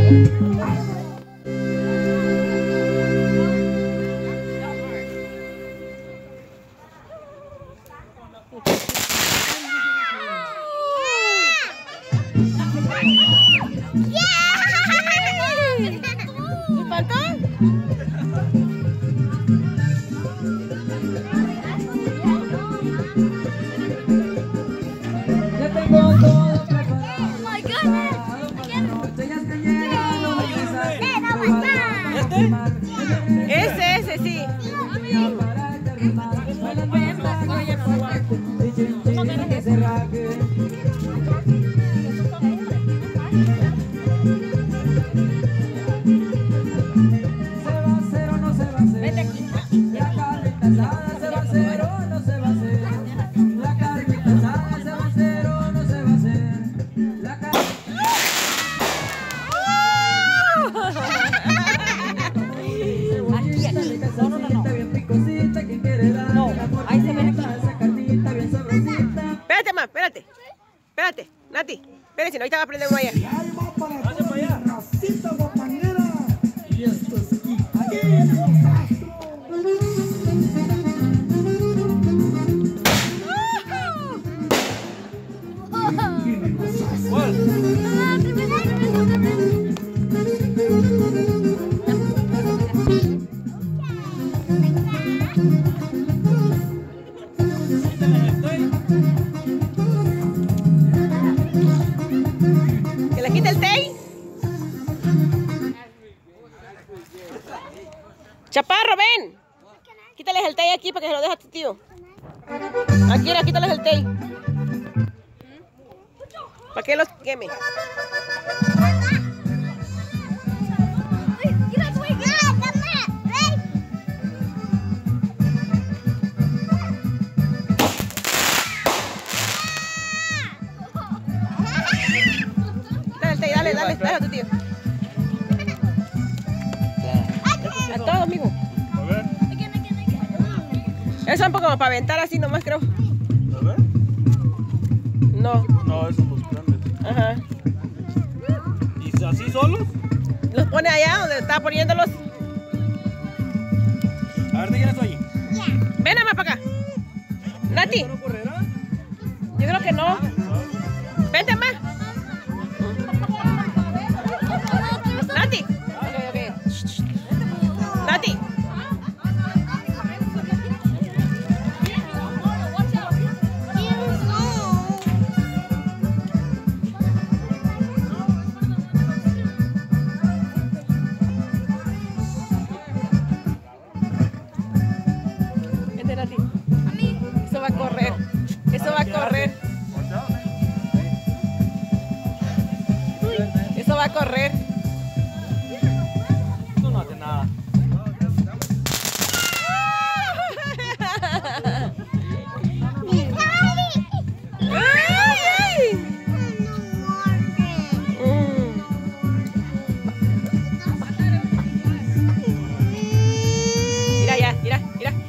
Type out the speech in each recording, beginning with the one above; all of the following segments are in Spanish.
Ese sí. Espérate, espérate, Nati, espérate, si no ahorita va a prender una allá. Y esto es ¿Que le quite el té? Chaparro, ven. Quítales el té aquí para que se lo deje a tu tío. Aquí, quítales el té. Para que los queme. Dale a tu tío. A todos, amigo. A ver. Esos son como para aventar así nomás, creo. A ver. No. No, esos son los grandes. Ajá. ¿Y así solos? Los pone allá donde está poniéndolos. A ver, déjenlo allí. Ven nada más para acá. Nati. ¿No correrá? Yo creo que no. Vente más. Nati. Okay. Nati. Vente, Nati. Eso va a correr. Eso va a correr. Eso va a correr. Esto no hace nada. Mira ya, mira.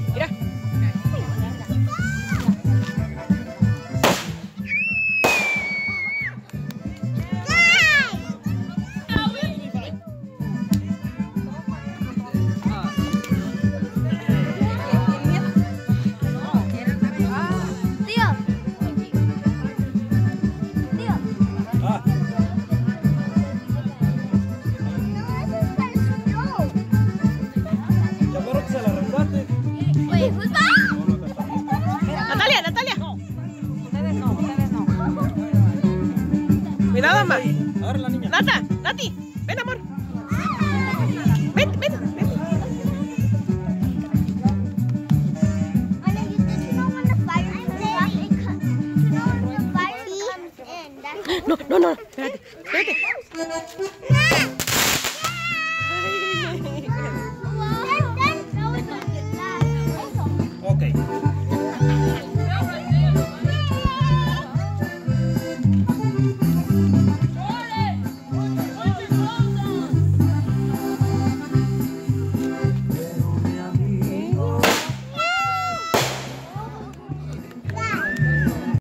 Cuidado, mamá. A ver, la niña. Nati, ven, amor. Ven. No, espérate.